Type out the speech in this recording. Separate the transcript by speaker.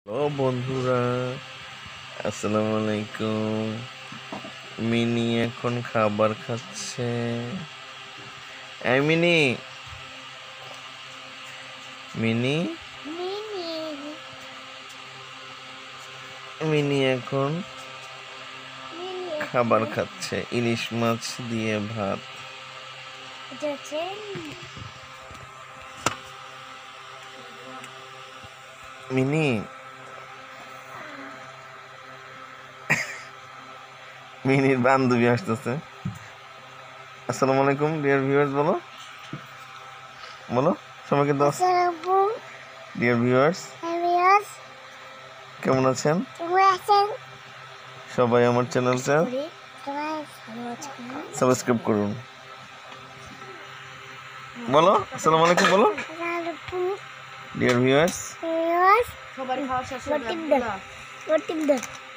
Speaker 1: ও বন্ধুরা, আসসালামু আলাইকুম। মিনি এখন খাবার খাচ্ছে। এই মিনি, মিনি, মিনি এখন খাবার খাচ্ছে, ইলিশ মাছ দিয়ে ভাত। মিনি, মিনির বান্ধবী আসতেছে। আসসালামু আলাইকুম ডিয়ার ভিউয়ার্স, বলো বলো সবাইকে দাও। ডিয়ার ভিউয়ার্স, কেমন আছেন সবাই? আমার চ্যানেলটা সাবস্ক্রাইব করুন। বলো আসসালামু আলাইকুম, বলো ডিয়ার ভিউয়ার্স।
Speaker 2: সবার খাওয়া শেষ হয়ে গেল।